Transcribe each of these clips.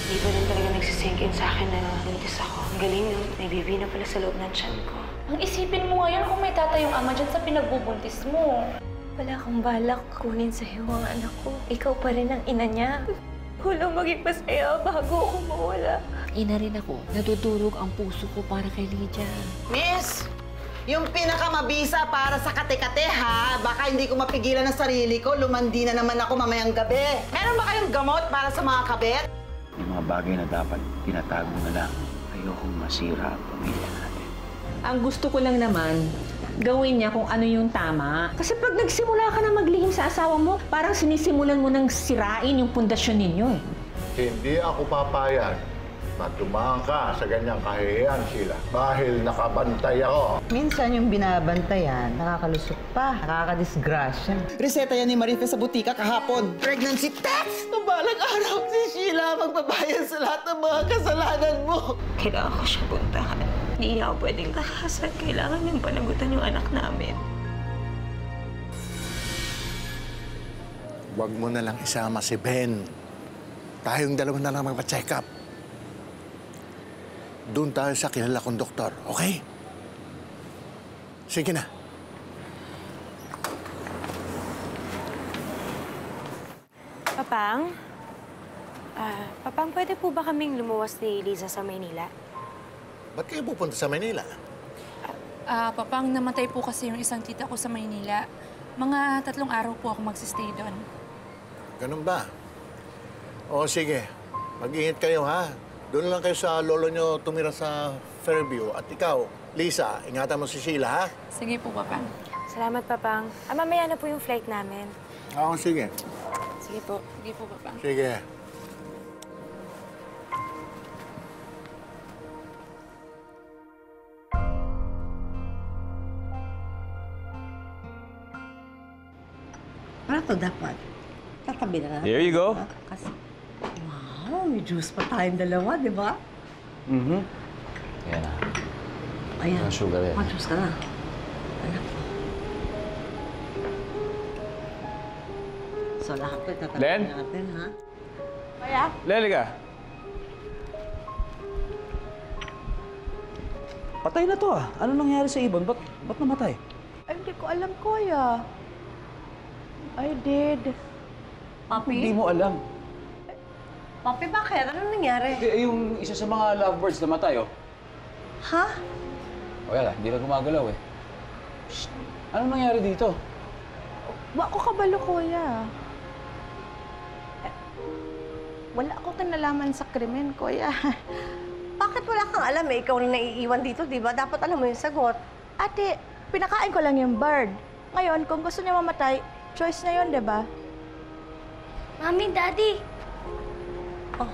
Hindi pa rin talaga nagsisink in sa akin na buntis ako. Ang galing nun. May baby na pala sa loob ng tiyan ko. Ang isipin mo ngayon kung may tatay yung ama dyan sa pinagbubuntis mo. Wala kang balak kunin sa'yo ang anak ko. Ikaw pa rin ang ina niya. Walang maging masaya bago ako mawala. Ina rin ako. Natutulog ang puso ko para kay Lydia. Miss! Yung pinakamabisa para sa kate-kate, ha? Baka hindi ko mapigilan ang sarili ko. Lumandi na naman ako mamayang gabi. Meron ba kayong gamot para sa mga kabit? Yung mga bagay na dapat tinatago na lang. Ayokong masira ang pamilya natin. Ang gusto ko lang naman, gawin niya kung ano yung tama. Kasi pag nagsimula ka na maglihim sa asawa mo, parang sinisimulan mo nang sirain yung pundasyon ninyo eh. Hindi ako papayag na tumahan ka sa ganyang kahihiyan, Sheila. Dahil nakabantay ako. Minsan yung binabantayan, nakakalusot pa, nakakadisgrasya. Reseta yan ni Marife sa butika kahapon. Pregnancy test! Balang araw si Sheila magbabayad sa lahat ng mga kasalanan mo. Kailangan ko siya puntahan. Hindi niya ako pwedeng takasan. Kailangan niyang panagutan yung anak namin. Huwag mo na lang isama si Ben. Tayong dalawa na lang magpa-check up. Doon tayo sa kilala kong doktor, okay? Sige na. Papang? Papang, pwede po ba kaming lumuwas ni Liza sa Maynila? Ba't kayo pupunta sa Manila? Papang, namatay po kasi yung isang tita ko sa Maynila. Mga 3 araw po ako magsistay doon. Ganun ba? O sige, mag-ingat kayo, ha? Doon lang kayo sa lolo nyo tumira sa Fairview. At ikaw, Lisa, ingatan mo si Sheila, ha? Sige po, Papang. Salamat, Papang. Mamaya na po yung flight namin. Oo, sige. Sige po. Sige po, Papang. Sige. Ano to dapat? Tatabi na natin. Here you go. Kasi, wow, may juice pa tayong dalawa, di ba? Mm-hmm. Yan na. Ayan. Ang sugar yan. Juice ka na. Anak ko. So, lahat ko itatabi Len? natin, ha? Leli ka. Patay na to ah. Ano nangyari sa ibon? Ba't namatay? Ay, hindi ko alam, Kuya. I did. Hindi mo alam. Papi, bakit? Ano nangyari? Yung isa sa mga lovebirds namatay, oh. Ha? O yan, hindi na gumagalaw eh. Shh. Ano nangyari dito? Wa ko kabalo, Kuya. Wala akong kinalaman sa krimen, Kuya. Bakit wala kang alam eh? Ikaw na naiiwan dito, di ba? Dapat alam mo yung sagot. Ate, pinakain ko lang yung bird. Ngayon, kung gusto niya mamatay, choice na yun, di ba? Mami, Daddy. Oh.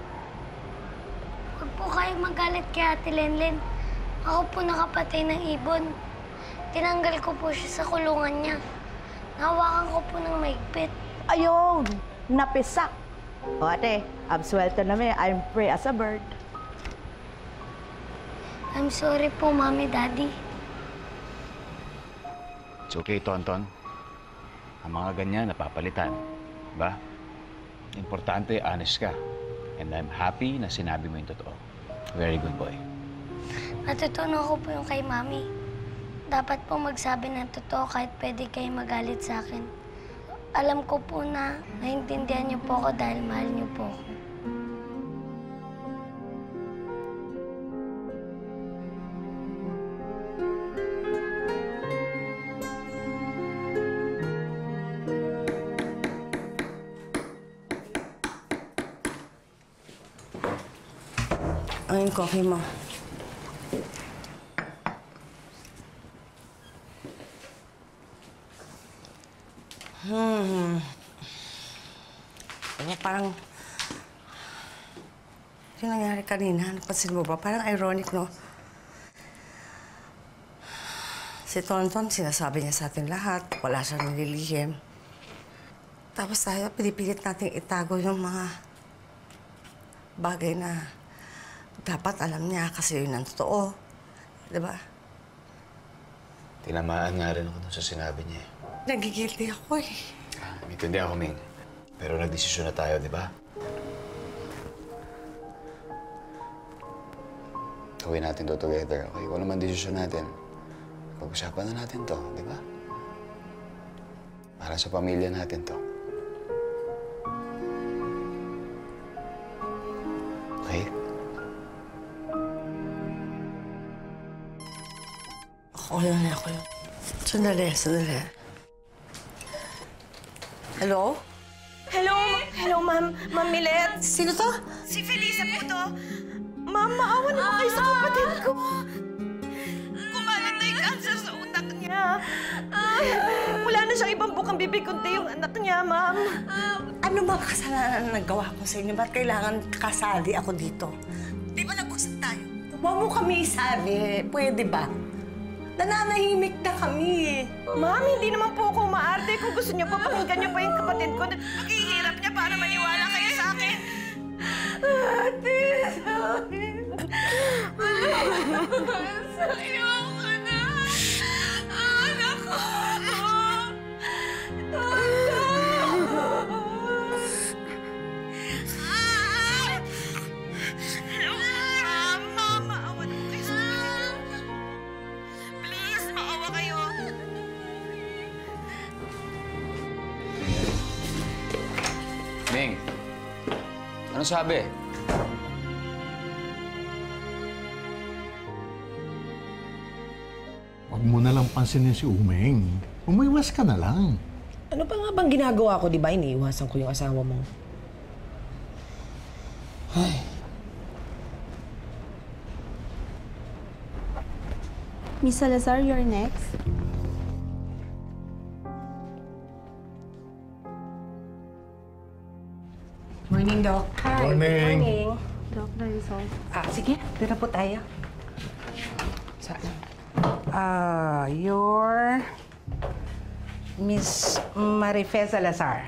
Huwag po kayong magalit kay Ate Lenlen. Ako po nakapatay ng ibon. Tinanggal ko po siya sa kulungan niya. Nahawakan ko po ng maigpit. Ayun! Napisak! O ate, absuelto na may. I'm free as a bird. I'm sorry po, Mami, Daddy. It's okay, Tonton. Ang mga ganyan, napapalitan. Diba? Importante, honest ka. And I'm happy na sinabi mo yung totoo. Very good boy. Natutunan ko po yung kay Mami. Dapat po magsabi ng totoo kahit pwede kayo magalit sa akin. Alam ko po na naintindihan niyo po ako dahil mahal niyo po ako. Ang coffee mo. Parang... yung nangyari kanina, napansin mo ba? Parang ironic, no? Si Tonton, sinasabi niya sa atin lahat. Wala siyang nililihim. Tapos tayo, pinipilit natin itago yung mga bagay na dapat alam niya kasi yun ang totoo. Diba? Tinamaan nga rin ako dun sa sinabi niya. Nagigilty ako eh. Maintindihan ako, Ming. Pero nagdesisyon na tayo, di ba? Gawin natin to together, okay? Kung naman desisyon natin, pag-usapan na natin to, di ba? Para sa pamilya natin to. Okay? Ako yun. Sandali. Hello? Hello, ma'am. Ma'am Milet. Sino to? Si Felisa po to. Ma'am, maawa naman kayo sa kapatid ko. Kumalat na yung cancer sa utak niya. Wala na siyang ibang bukang bibig kundi yung anak niya, ma'am. Ano ba kasalanan na nagawa ko sa inyo? Ba't kailangan kasali ako dito? Di ba nag-usap tayo? Huwag mo kami isali. Pwede ba? Nananahimik na kami. Ma'am, hindi naman po ako maarte. Kung gusto niyo pa, pakinggan niyo pa yung kapatid ko. Paghihirap niya para maniwala kayo sa akin. Ate, sa'yo ako na. Anak ko. Ma'am, maawa naman kayo sa kapatid ko. Please, maawa kayo. Ming, ano sabi? Huwag mo na lang pansinin si Umeng. Umiwas ka na lang. Ano pa nga bang ginagawa ko, di ba? Iniiwasan ko yung asawa mo. Ay. Miss Salazar, you're next. Morning, Doc. Hi. Morning. Doc, the result. Sige. Tira po tayo. You're Miss Marife Salazar.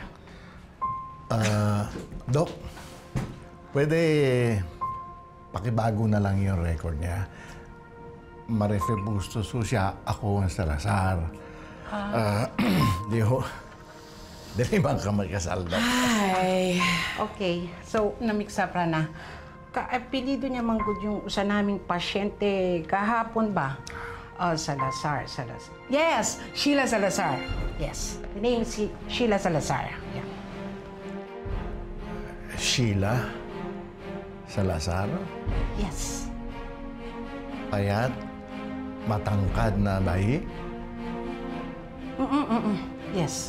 Doc, pwede pakibago na lang yung record niya. Marife Bustos siya, ako ang Salazar. Dili bang ka magkasal, Doc? Ay, okay. So, namix up na. Kaapelido niya manggod yung usa naming pasyente kahapon ba? Salazar. Yes, Sheila Salazar. Yes, the name is Sheila Salazar. Yeah. Sheila Salazar? Yes. Payat? Matangkad na bayi? Yes.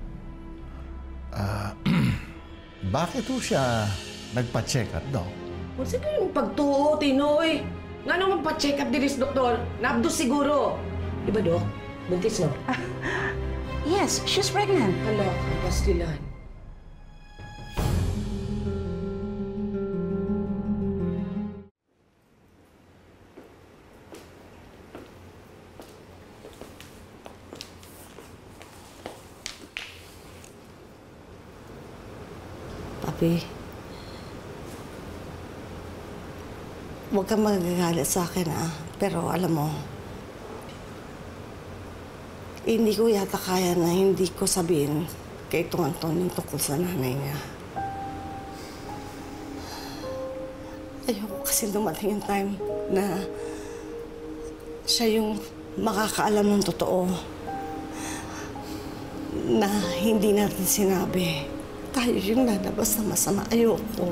Bakit ho siya nagpa-check up, Doc? Kung sige yung pagtuo, Tinoy. Nga naman pa-check up diris, doktor. Nabdo siguro. Diba, Dok? Buntis, no? Yes, she's pregnant. Hala, kapastilan. Papi, huwag kang magagalit sa akin, Pero alam mo, hindi ko yata kaya na hindi ko sabihin kay Tong Anton yung tungkol sa nanay niya. Ayoko kasi dumating yung time na siya yung makakaalam ng totoo na hindi natin sinabi. Tayo yung lalabas na masama. Ayoko.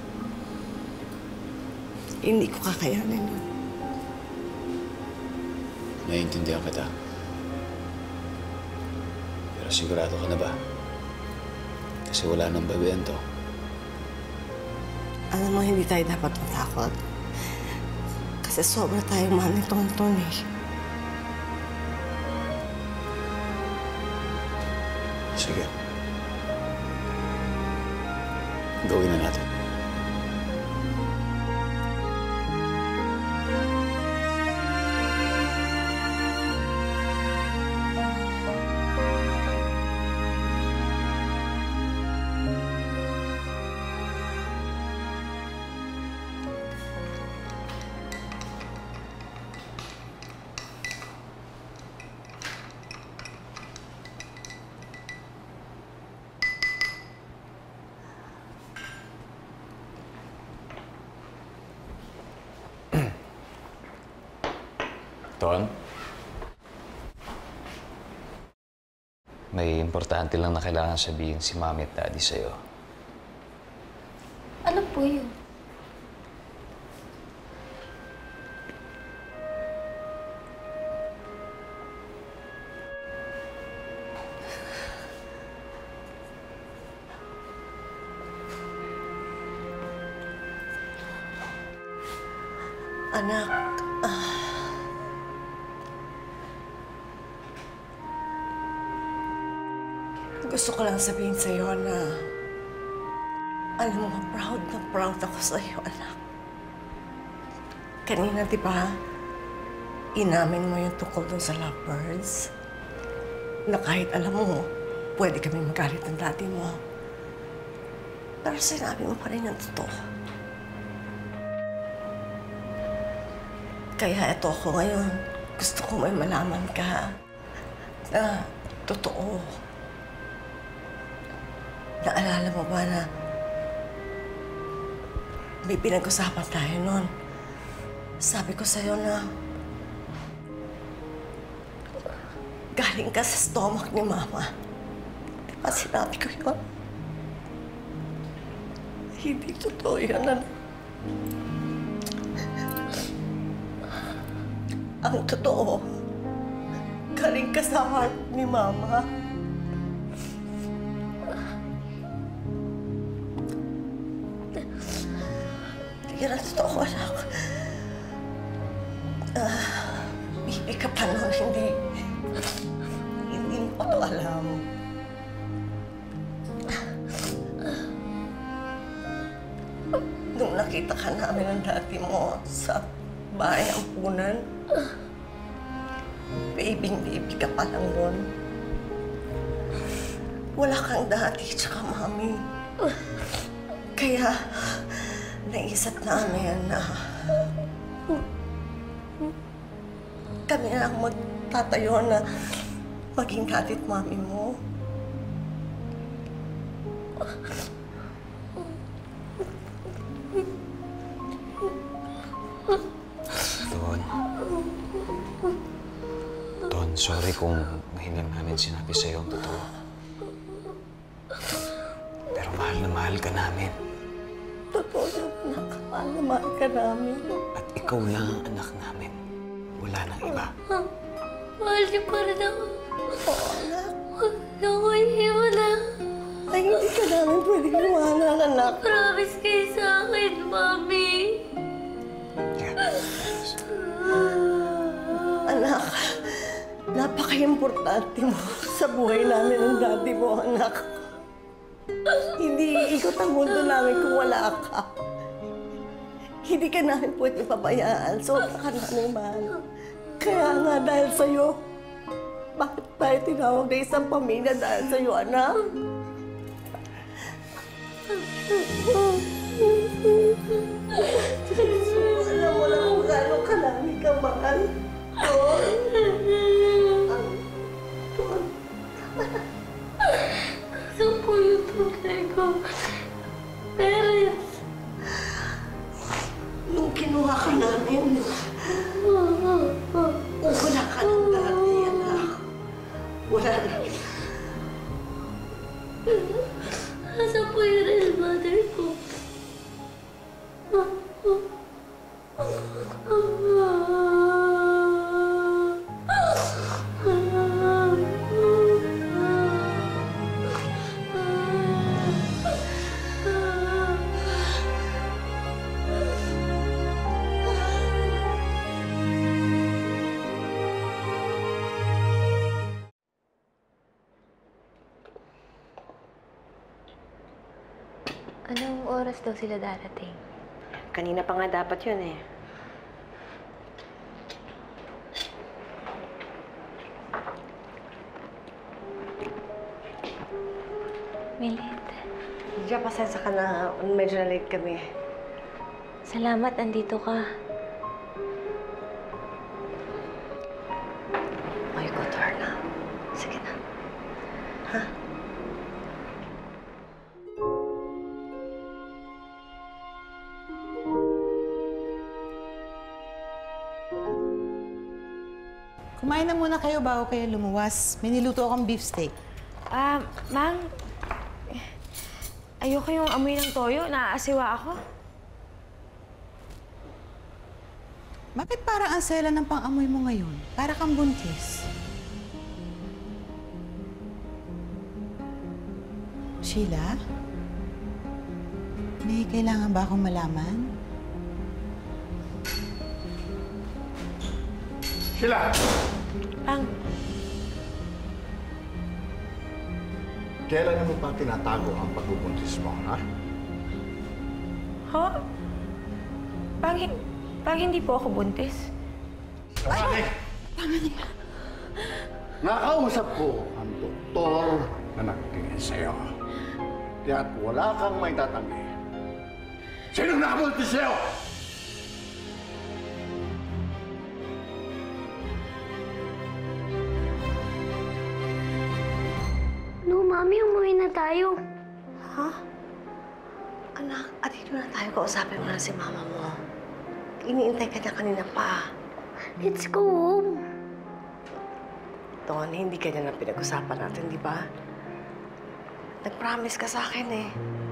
Hindi ko kakayanin yun. Naiintindihan kita. Pero sigurado ka na ba? Kasi wala nang babayan to. Alam mo, hindi tayo dapat matakot. Kasi sobra tayong mahal ni Tonton eh. Sige. Gawin na natin. Ton? May importante lang na kailangan sabihin si Mami at Daddy sa'yo. Ano po yun? Anak, gusto ko lang sabihin sa'yo na alam mo, proud ako sa'yo, anak. Kanina, di ba, inamin mo yung tungkol dun sa lovebirds? Na kahit alam mo, pwede kami magalit ng daddy mo. Pero sinabi mo pa rin yung totoo. Kaya eto ako ngayon. Gusto ko may malaman ka na totoo. Naalala mo ba na may pinag-usapan tayo noon? Sabi ko sa'yo na galing ka sa stomach ni Mama. Di ba sinabi ko yun? Hindi totoo yun, anak. Ang totoo, galing ka sa heart ni Mama. Yan ang totoo, anak. Baby ka pa noon, hindi mo pa ito alam. Nung nakita ka namin ng dati mo sa bahay ampunan, baby ka pa lang noon. Wala kang dati tsaka mami. Kaya naisip namin na kami na lang magtatayo na maging dati at mami mo. Ton, sorry kung hindi namin sinabi sa'yo ang totoo. Pero mahal na mahal ka namin. Totoo yun, anak. Mahal na mahal ka namin. At ikaw lang ang anak namin. Wala nang iba. Mahal niyo pa rin ako. Oo, anak. Huwag niyo ako iiwanan. Ay, hindi ka namin pwedeng iwanan, anak. Promise kayo sa akin, Mami. Anak, napaka-importante mo sa buhay namin ng daddy mo, anak. Hindi iikot ang mundo namin kung wala ka. Hindi ka namin pwede pabayaan. Sobra ka namin mahal. Kaya nga dahil sa'yo, bakit tayo tinawag na isang pamilya dahil sa'yo, anak? Alam mo na kung gano'n ka namin kamahal. Saan po yung tunay ko? Parents. Nung kinuha ka namin, wala ka ng dati, anak. Wala na. Saan po yung real mother ko? Anong oras daw sila darating? Kanina pa nga dapat yun eh. Milit. Diyan, pasensya ka na. Medyo na late kami. Salamat, andito ka. Ay, ko, Torna. Sige na. Ha? kumain na muna kayo bago kayo lumuwas. May niluto akong beefsteak. Mang, ayoko yung amoy ng toyo. Naaasiwa ako. Bakit parang ang sela ng pang-amoy mo ngayon? Para kang buntis. Sheila? May kailangan ba akong malaman? Sheila! Kailan mo pa tinatago ang pagbubuntis mo, ha? Ha? Pag hindi po ako buntis. Ay! Tama niya. Nakausap ko ang doktor na nagtingin sa'yo. Kaya't wala kang may tatanggi. Sinong nakabuntis sa'yo? No, Mami, umuwi na tayo. Ha? Anak, atito na tayo. Kausapin mo na si Mama mo. Iniintay ka na kanina pa. Let's go home. Ton, hindi ganyan ang pinag-usapan natin, di ba? Nag-promise ka sa akin eh.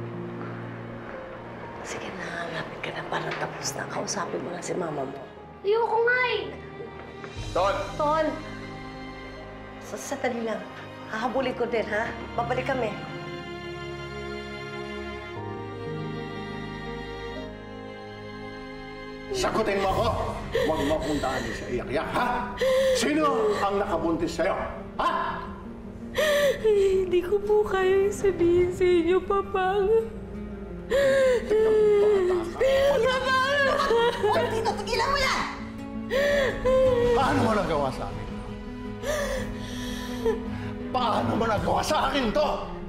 Sige na, lapit ka na para tapos na. Kausapin mo na si Mama mo. Ayoko nga eh. Ton! Ton! Sandali lang. Hahabulin ko din, ha? Babalik kami. Sagutin mo ako! Huwag mo akong daan sa iyak-iyak, ha? Sino ang nakabuntis sa'yo? Ha? Hindi ko po kaya sabihin sa inyo, Papang. Huwag dito! Tigilan mo yan! Paano mo nagawa sa akin? Paano mo nagawa sa akin to?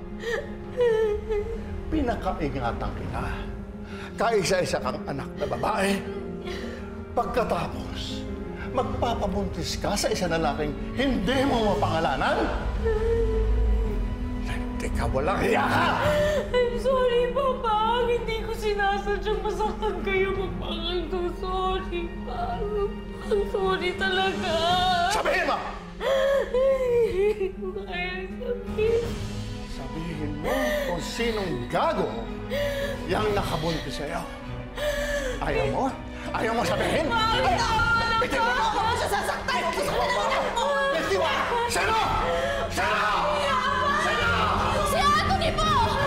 Pinakaingatan kita. Kaisa-isa kang anak na babae. Pagkatapos, magpapabuntis ka sa isa na lalaking hindi mo mapangalanan? Hindi ka walang hiya ka! I'm sorry, Papang. Hindi ko sinasadyang masaktan kayo, Papang. I'm so sorry, Papang. I'm sorry talaga. Sabihin mo! Sabihin. Sabihin mo kung sinong gago yung nakabuntis sa'yo. Ayaw mo? Ayaw mo sabihin? Bitin mo ako! Sasaktan mo! Bitin mo! Sino? Sino? Sino? Si Anthony po!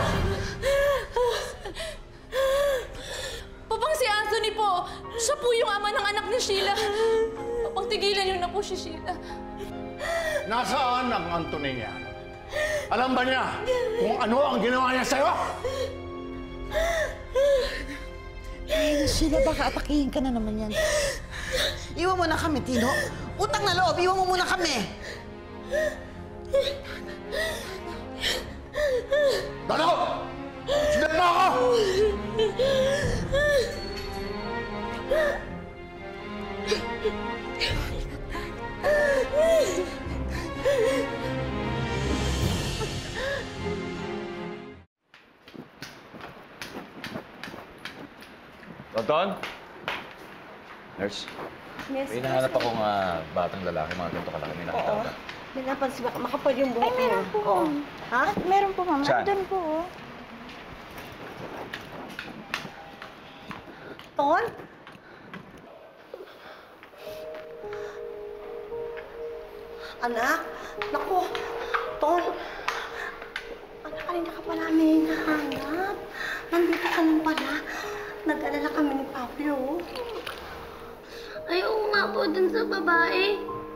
Papang si Anthony po! Siya po yung ama ng anak ni Sheila. Papang tigilan niyo na po si Sheila. Nasaan ang Anthony niya? Alam ba niya kung ano ang ginawa niya sa'yo? Ay, Sheila, baka atakihin ka na naman yan. Iwan mo na kami, Tino. Utang na loob, iwan mo muna kami. Dalo! Sundan mo ako! Tonton? Nurse? Yes, may hinahanap akong batang lalaki, mga ganito kalaki. May nakita ko ba? May napansin ba? Makapal yung buhok mo. meron po. Oo. Ha? Meron po, Mama. Saan? Doon po. Ton? Anak? Naku! Ton! Anak, kanina ka pa namin hinahanap. Nandito ka lang pala. Nag-alala kami ni Papi, oh. Ayoko nga po dun sa babae.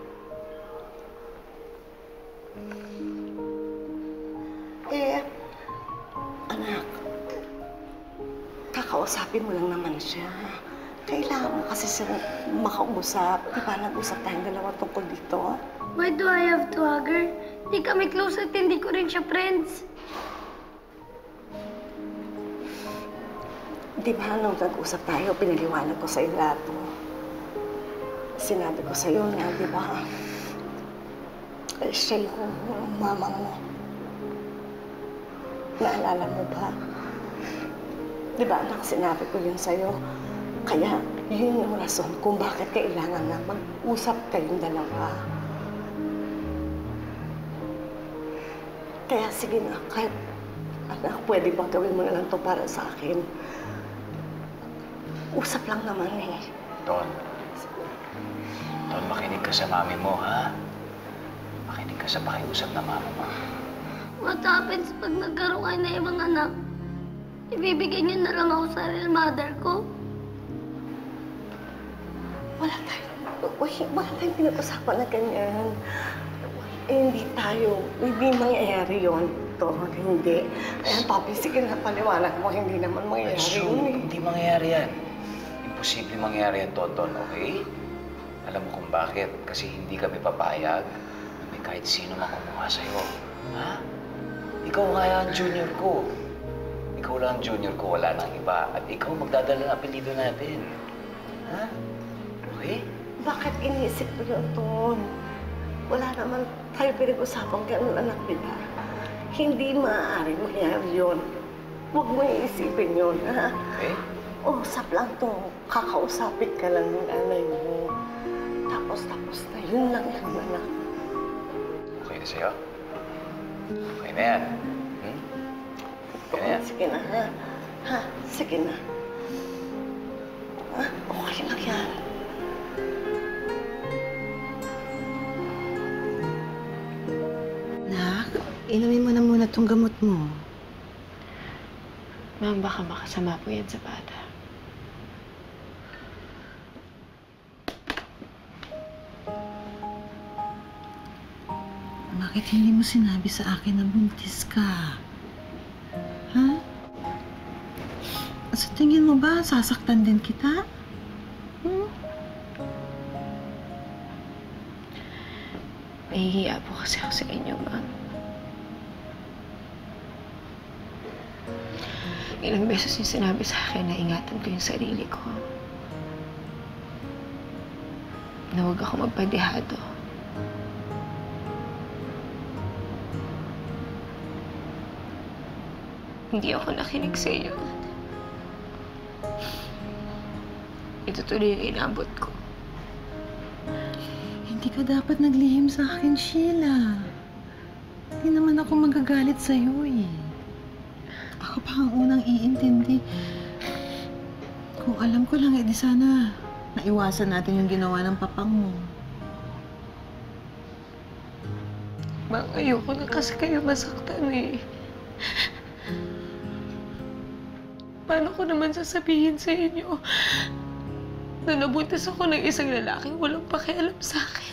Anak, kakausapin mo lang naman siya. Kailangan mo kasi siya makausap. Di ba nag-usap tayong dalawa tungkol dito? Why do I have to hug her? Di kami close at hindi ko rin siya friends. Di ba nung nag-usap tayo, pinaliwanag ko sa'yo lahat to. Sinabi ko sa'yo na, di ba, siya yung mama mo. Naalala mo ba? Di ba, anak, sinabi ko yun sa'yo. Kaya, yun yung rason kung bakit kailangan na mag-usap kayong dalawa. Kaya sige na, kahit anak, pwede ba gawin mo na lang to para sa akin? Usap lang naman eh. Ton, makinig ka sa mami mo, ha? Makinig ka sa pakiusap na mama mo. What happens pag nagkaroon kayo na ibang anak? Ibibigay niyo na lang ako sa real mother ko? Wala tayong pinag-usapan na ganyan. Hindi mangyayari yun. Hindi. Ayan, Papi, sige na, paliwanag mo, hindi naman mangyayari yun eh. Hindi mangyayari yan. Imposible mangyayari yan, Tonton, okay? Alam mo kung bakit? Kasi hindi kami papayag na may kahit sino makumuha sa'yo. Ha? Ikaw nga ang junior ko. Ikaw lang ang junior ko, wala nang iba. At ikaw magdadala ng apelido natin. Ha? Okay? Bakit iniisip mo yun, Ton? Wala naman tayo pinag-usapang gano'n, anak, diba? Hindi maaari mangyari yun. Huwag mo iisipin yun, ha? Okay? Usap lang to. Kakausapin ka lang ng nanay mo. Tapos na. Yun lang yan, anak. Okay na sa'yo? Okay na yan. Okay na yan. Sige na, ha? Ha? Sige na. Ha? Okay lang yan. Nak, inumin mo na muna itong gamot mo. Ma'am, baka makasama po yan sa bata. Bakit hindi mo sinabi sa akin na buntis ka? Ha? Sa tingin mo ba, sasaktan din kita? Nahihiya po kasi ako sa inyo, ma'am. Ilang beses yung sinabi sa akin na ingatan ko yung sarili ko. Na huwag ako magpadihado. Hindi ako nakinig sa iyo. Ito tuloy yung inabot ko. Hindi ka dapat naglihim sa akin, Sheila. Hindi naman ako magagalit sa'yo eh. Ako pa ang unang iintindi. Kung alam ko lang, di sana naiwasan natin yung ginawa ng papang mo. Bang, ayoko na kasi kayo masaktan eh. Paano ko naman sasabihin sa inyo na nabuntis ako ng isang lalaking walang pakialam sa akin?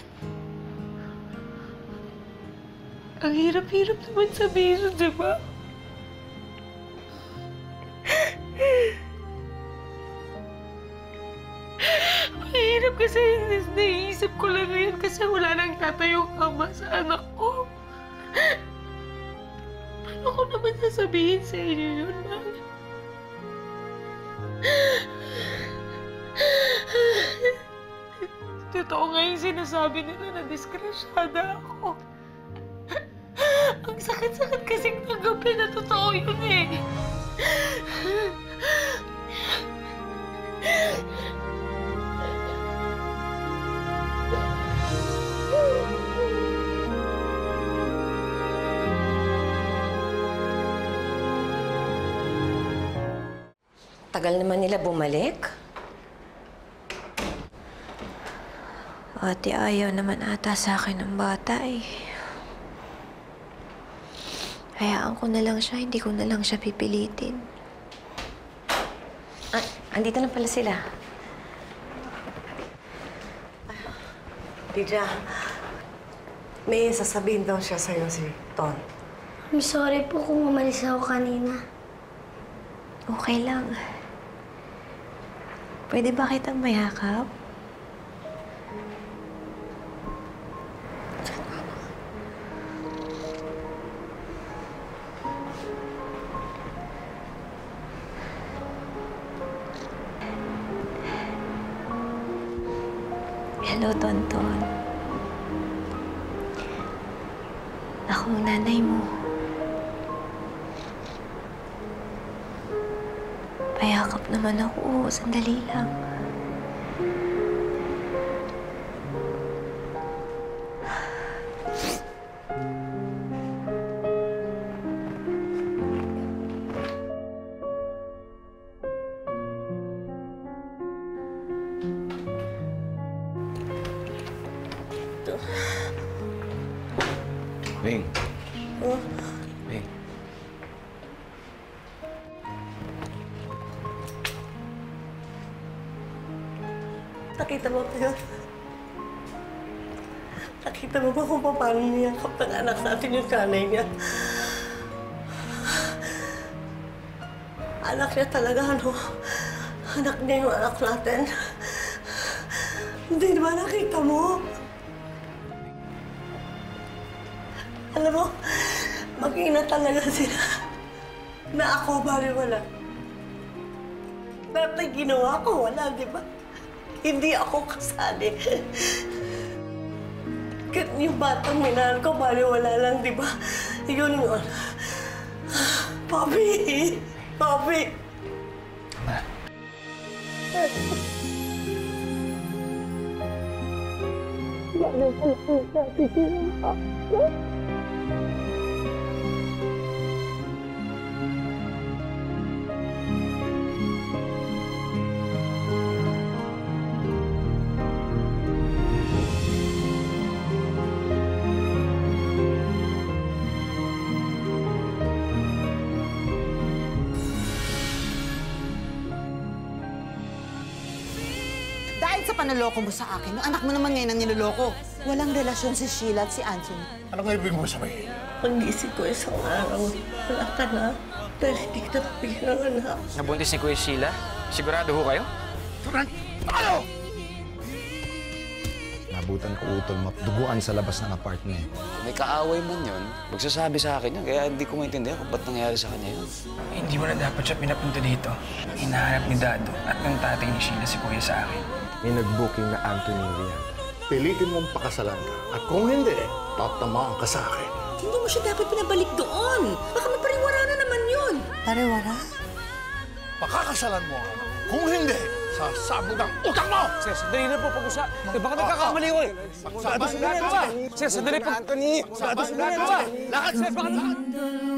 Ang hirap-hirap naman sabihin, di ba? Mahirap kasi naiisip ko lang ngayon kasi wala nang tatayong ama sa anak ko. Paano ko naman sasabihin sa inyo yun, ma'am? Totoo nga yung sinasabi nila na diskrasyada ako. Ang sakit-sakit kasing tanggapin na totoo yun eh. Tagal naman nila bumalik. Ate, ayaw naman ata sa akin ng bata eh. Hayaan ko na lang siya, hindi ko na lang siya pipilitin. Ah, andito na pala sila. Lydia, may sasabihin daw siya sa'yo si Ton. I'm sorry po kung umalis ako kanina. Okay lang. Pwede ba kitang mayakap? Hello, Tonton. Ako ang nanay mo. Payakap naman ako. Sandali lang. Bing. Oh, Bing. nakita mo ba yun? Nakita mo ba kung paano niyakap ng anak natin yung nanay niya? Anak niya talaga, ano? Anak niya yung anak natin. Hindi ba nakita mo? Alam mo, mag-ina talaga sila na ako baliwala. Lahat na ginawa ko, wala, di ba? Hindi ako kasali. Yung batang minahal ko, baliwala lang, di ba? Yun yun. Papi! Papi! Ma. Baliwala natin ginawa ko. Dahil sa panaloko mo sa akin, yung anak mo naman ngayon ang niloloko. Walang relasyon si Sheila at si Anthony. Ano nga ibig mo sabihin? Pag-isip ko isang araw, wala ka na. Dahil hindi kita pinanganak. Nabuntis ni Kuya Sheila? Sigurado ho kayo? Ano? Nabutan ko utol mo at duguan sa labas ng apartment. Kung may kaaway man yun, magsasabi sa akin yun. Kaya hindi ko maintindihan kung ba't nangyari sa kanya yun. Hindi mo na dapat siya pinapunta dito. Hinahanap ni Dado at ng tatay ni Sheila si Kuya sa akin. May nag-booking na Anthony Rian. Pilitin mong pakasalan ka. At kung hindi, tatamaan ka sa akin. Hindi mo siya dapat pinabalik doon. Baka mapariwara na naman yun. Pariwara? Pakakasalan mo ako. Kung hindi, sasabog ang utang mo! Sir, sandali na po pag-usap. Baka nagkakamali ko eh. Sandali Sir, sandali po. Anthony! Sandali! Sir, baka...